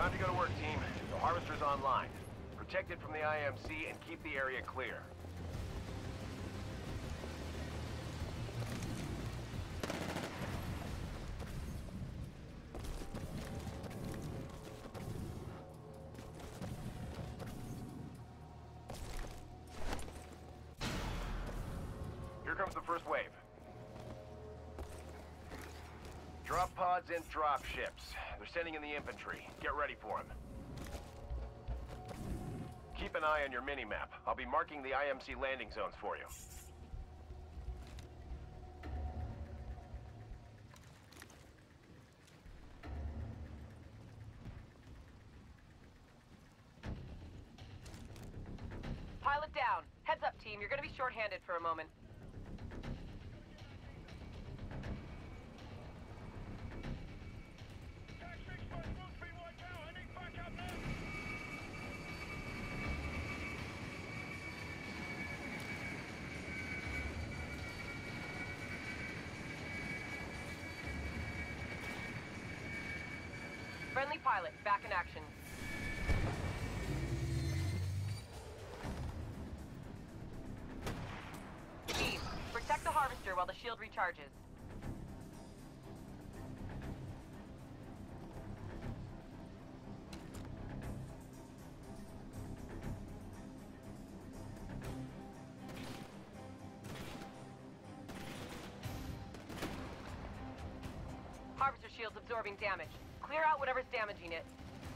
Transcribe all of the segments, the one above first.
Time to go to work, team. The Harvester's online. Protect it from the IMC and keep the area clear. Here comes the first wave. Drop pods and drop ships. They're sending in the infantry. Get ready for them. Keep an eye on your mini-map. I'll be marking the IMC landing zones for you. Pilot down. Heads up, team. You're gonna be short-handed for a moment. Friendly pilot, back in action. Team, protect the Harvester while the shield recharges. Harvester shield's absorbing damage. Clear out whatever's damaging it.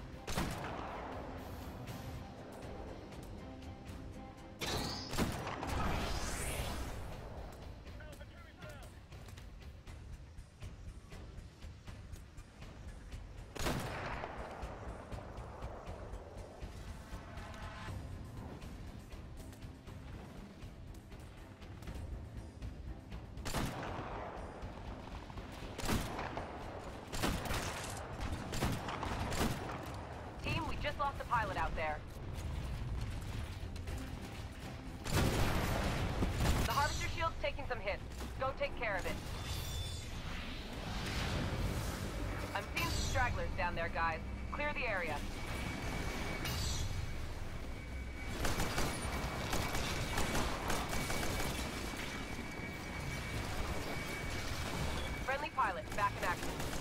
Just lost a pilot out there. The Harvester shield's taking some hits. Go take care of it. I'm seeing some stragglers down there, guys. Clear the area. Friendly pilot, back in action.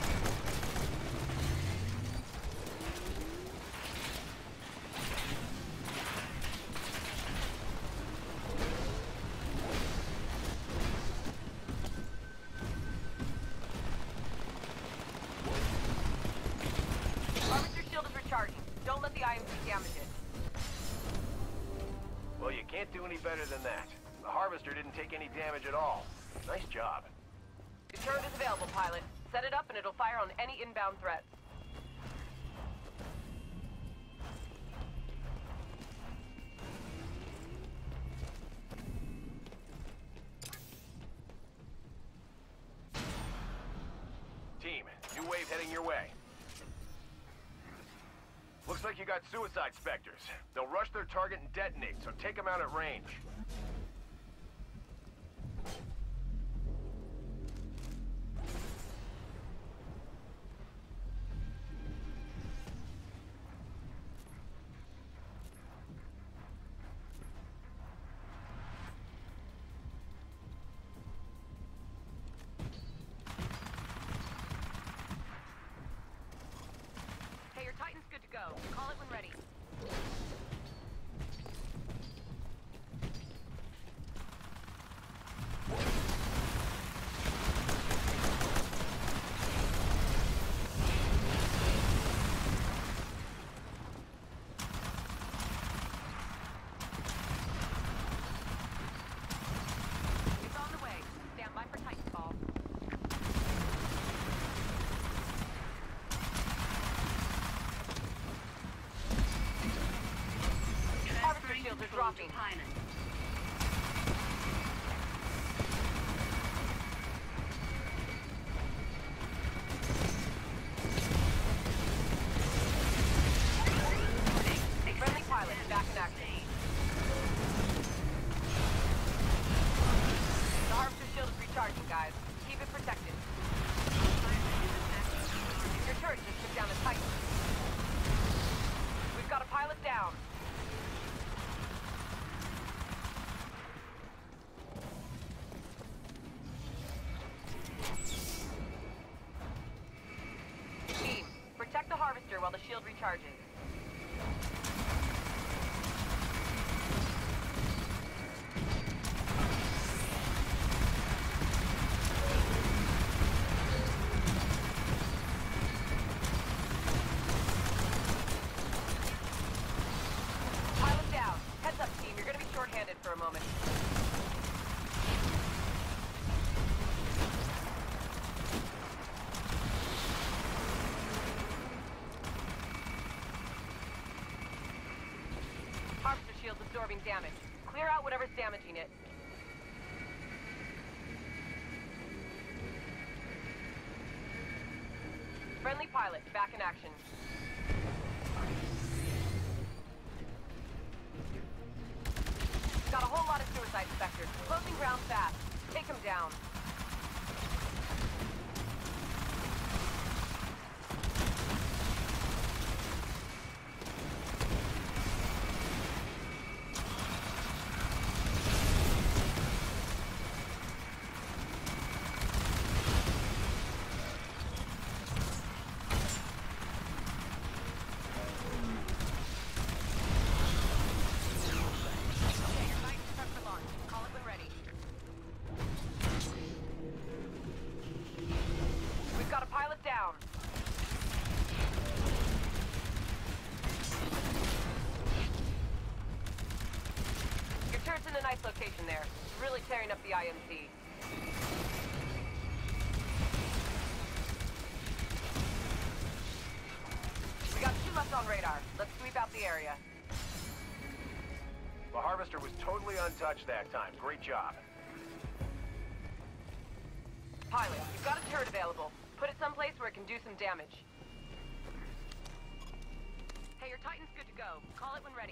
Charging. Don't let the IMC damage it. Well, you can't do any better than that. The Harvester didn't take any damage at all. Nice job. The turret is available, pilot. Set it up and it'll fire on any inbound threats. Team, new wave heading your way. Looks like you got suicide specters. They'll rush their target and detonate, so take them out at range. Your Titan's good to go. Call it when ready. It's on the way. Stand by for Titanfall. Harvester shields are dropping. Friendly pilot, back in action. The Harvester shield is recharging, guys. Keep it protected. Your turret just took down a Titan. down. Team, protect the harvester while the shield recharges. Pilot down. Heads up, team. You're gonna be short-handed for a moment. Harvester shield's absorbing damage. Clear out whatever's damaging it. Friendly pilot, back in action. Got a whole lot of suicide specters. Closing ground fast. Take them down. We've got a pilot down. Your turret's in a nice location there. Really tearing up the IMC. We got 2 left on radar. Let's sweep out the area. The harvester was totally untouched that time. Great job. Pilot, you've got a turret available. Put it someplace where it can do some damage. Hey, your Titan's good to go. Call it when ready.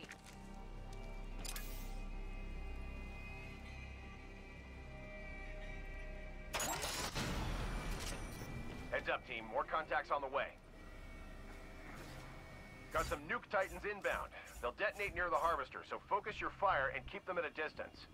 Heads up, team. More contacts on the way. Got some nuke Titans inbound. They'll detonate near the harvester, so focus your fire and keep them at a distance.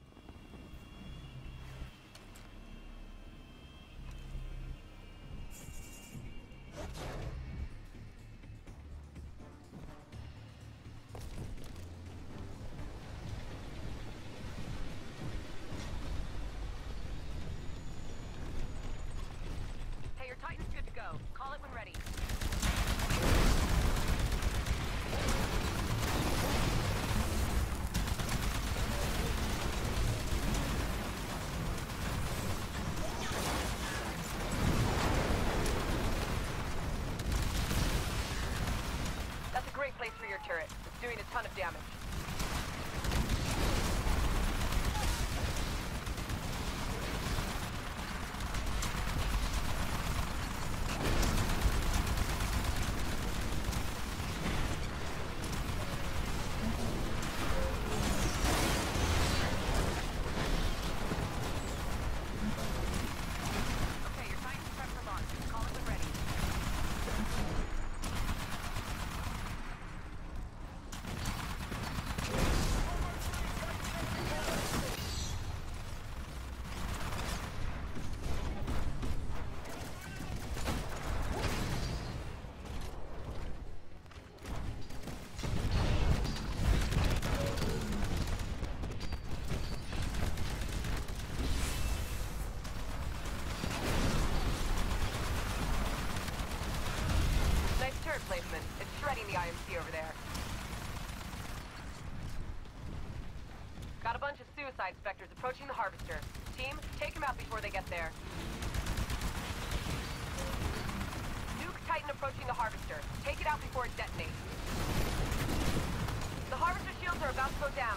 Hey, your Titan's good to go. Call it when ready. That's a great place for your turret. It's doing a ton of damage. Okay, your Titan's prepped for launch. Call it when ready. Nice turret placement. It's shredding the IMC over there. Got a bunch of suicide specters approaching the harvester. Team, take them out before they get there. Nuke Titan approaching the harvester. Take it out before it detonates. The harvester shields are about to go down.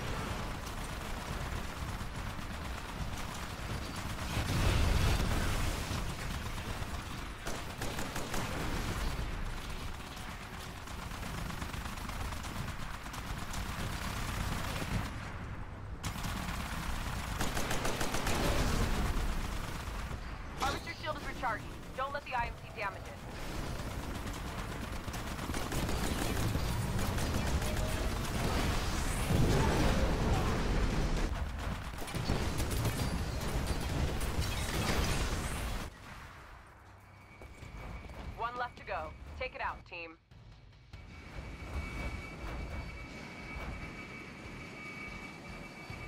Harvester shield is recharging. Don't let the IMC damage it.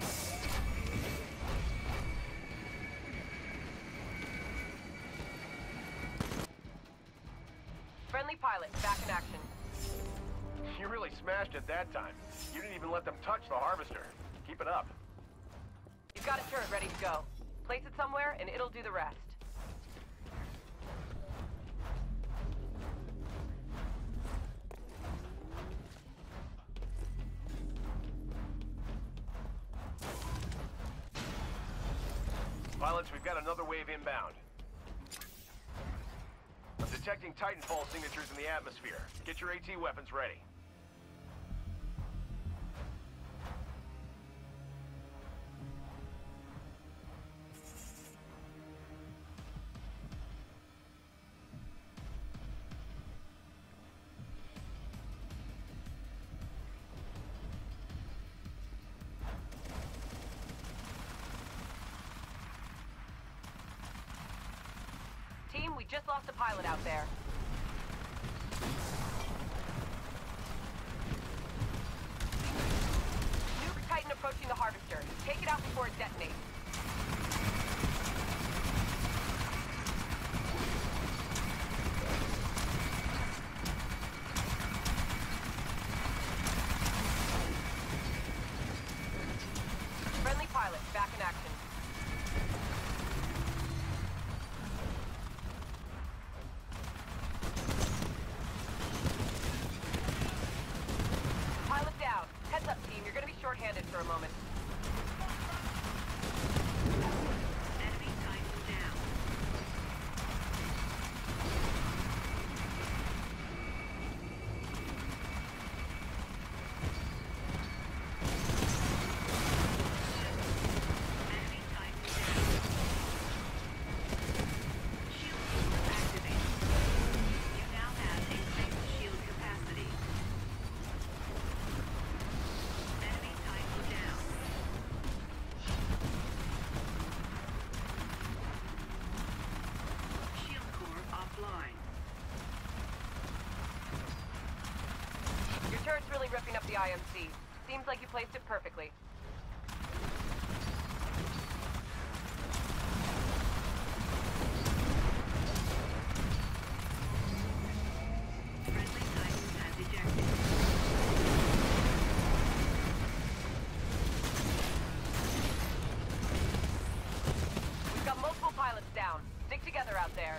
Friendly pilot, back in action. You really smashed it that time. You didn't even let them touch the harvester. Keep it up. You've got a turret ready to go. Place it somewhere, and it'll do the rest. Pilots, we've got another wave inbound. I'm detecting Titanfall signatures in the atmosphere. Get your AT weapons ready. Team, we just lost a pilot out there. Nuke Titan approaching the harvester. Take it out before it detonates. Friendly pilot, back in action. Pilot down. Heads up, team. You're gonna be short-handed for a moment. Enemy Titan down. Enemy Titan down. Shield activated. You now have increased shield capacity. Enemy Titan down. Shield core offline. Your turret's really ripping up the IMC. Seems like you placed it perfectly. Friendly Titan has ejected. We've got multiple pilots down. Stick together out there.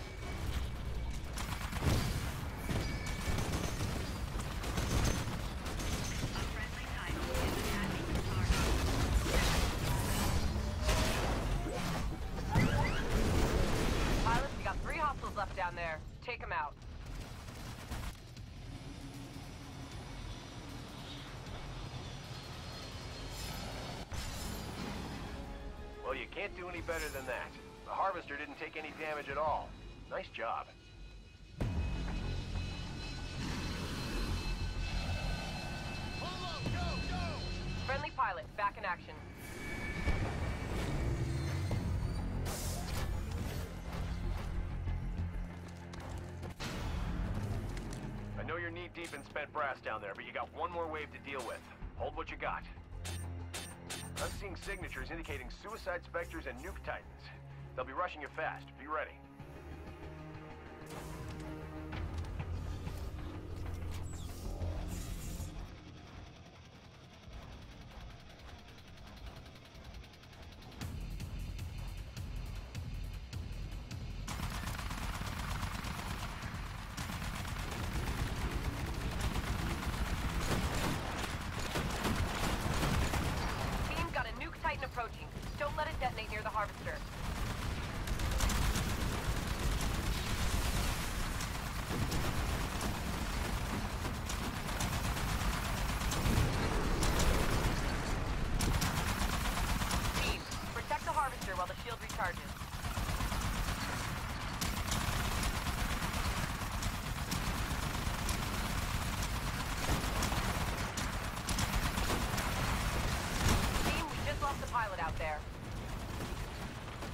A friendly Titan is attacking the target. Pilots, we got 3 hostiles left down there. Take them out. Well, you can't do any better than that. The harvester didn't take any damage at all. Nice job. Friendly pilot, back in action. I know you're knee-deep in spent brass down there, but you got one more wave to deal with. Hold what you got. I'm seeing signatures indicating suicide specters and nuke titans. They'll be rushing you fast. Be ready. Team got a nuke Titan approaching. Don't let it detonate near the harvester. Team, protect the harvester while the shield recharges. Team, we just lost a pilot out there.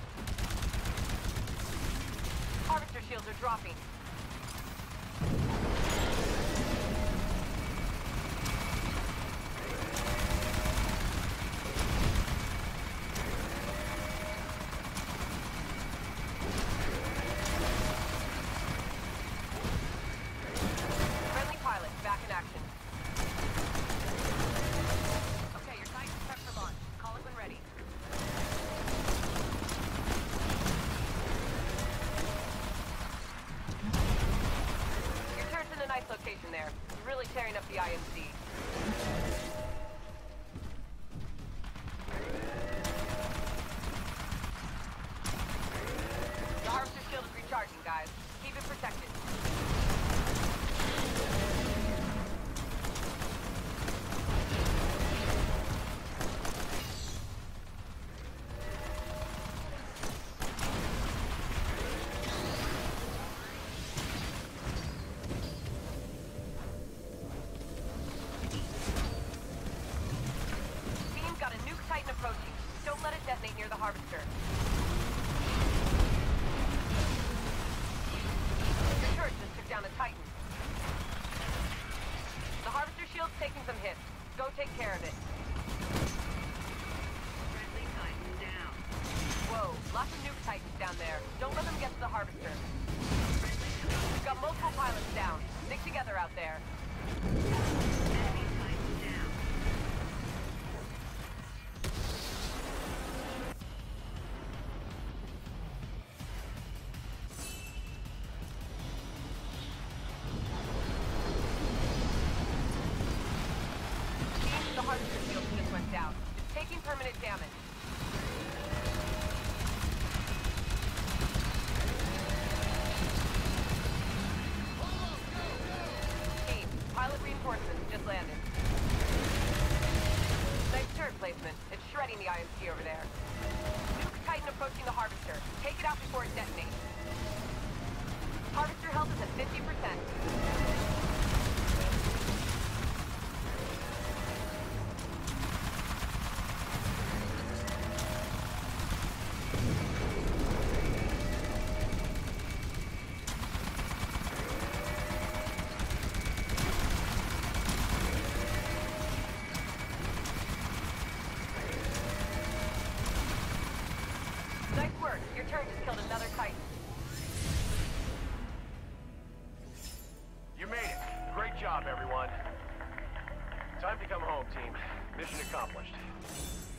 really tearing up the IMC. The harvester shield is recharging, guys. Keep it protected. Team's got a nuke Titan approaching. Don't let it detonate near the harvester. The turret just took down a Titan. The harvester shield's taking some hits. Go take care of it. Friendly Titan down. Whoa, lots of nuke Titans down there. Don't let them get to the harvester. Friendly Titan. We've got multiple pilots down. Stick together out there. Enemy Titan down. Team, the harvester shield just went down. It's taking permanent damage. Team, pilot reinforcements just landed. Nice turret placement. It's shredding the IMC over there. Nuke Titan approaching the harvester. Take it out before it detonates. Harvester health is at 50%. Nice work. Your turret just killed another Titan. You made it. Great job, everyone. Time to come home, team. Mission accomplished.